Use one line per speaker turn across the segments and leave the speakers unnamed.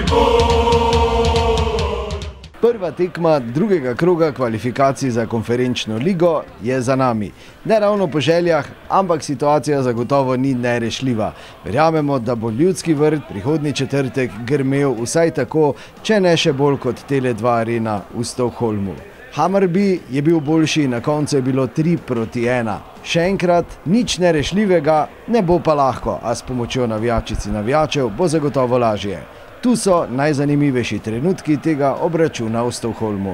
Prva tekma drugega kroga kvalifikacij za konferenčno ligo je za nami. Ne ravno po željah, ampak situacija zagotovo ni nerešljiva. Verjamemo, da bo Ljudski vrt prihodnji četrtek grmel vsaj tako, če ne še bolj kot Tele2 Arena v Stockholmu. Hammarby je bil boljši, na koncu je bilo 3-1. Še enkrat, nič nerešljivega, ne bo pa lahko, a s pomočjo navijačic in navijačev bo zagotovo lažje. Tu so najzanimivejši trenutki tega obračuna v Stockholmu.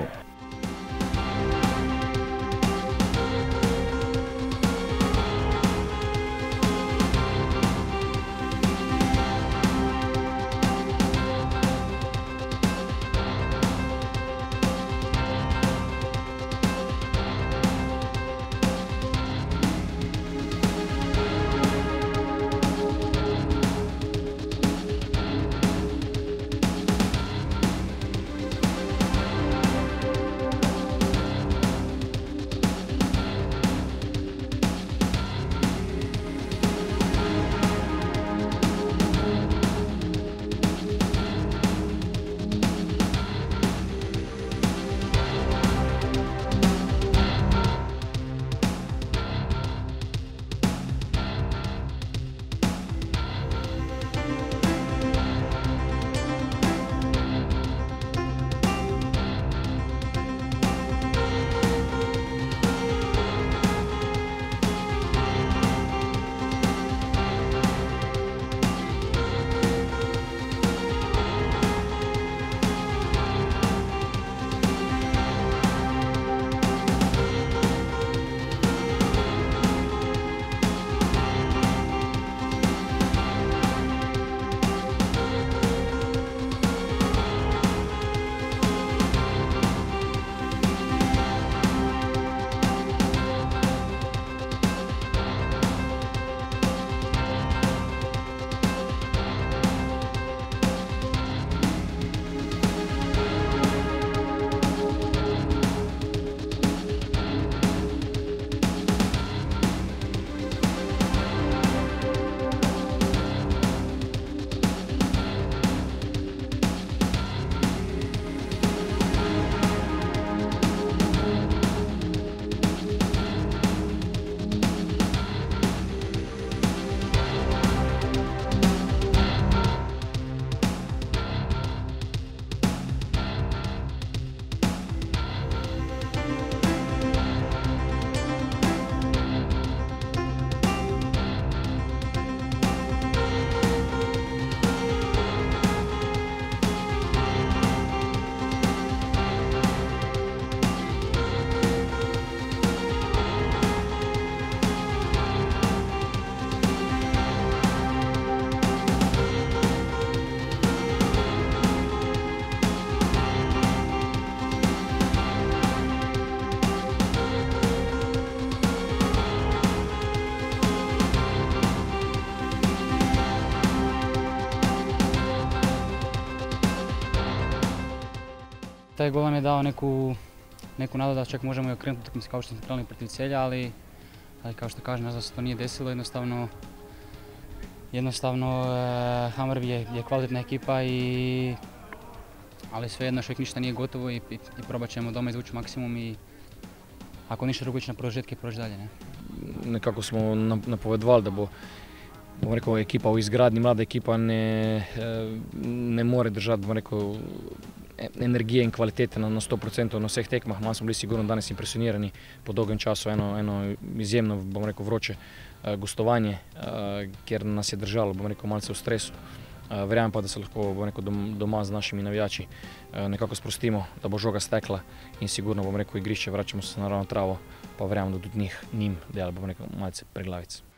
Taj gol nam je dao neku nadu da čak možemo i okrenuti utakmicu kao što smo krenuli protiv Celja, ali kao što kažem, nažalost se to nije desilo. Jednostavno Hammarby je kvalitetna ekipa, ali svejedno još uvijek ništa nije gotovo i probat ćemo doma izvući maksimum i ako ništa drugo ići na produžetke i proći dalje.
Nekako smo napovedovali da bo rekel, ekipa v izgradnji, mlada ekipa ne more držati energije in kvalitete na 100% na vseh tekmah. Malo smo bili sigurno danes impresionirani po dolgem času, eno izjemno vroče gostovanje, kjer nas je držalo malce v stresu. Verjamem pa, da se lahko doma z našimi navijači nekako sprostimo, da bo žoga stekla in sigurno igrišče vračamo se na ravno travo, pa verjamem, da tudi njim dela malce preglavic.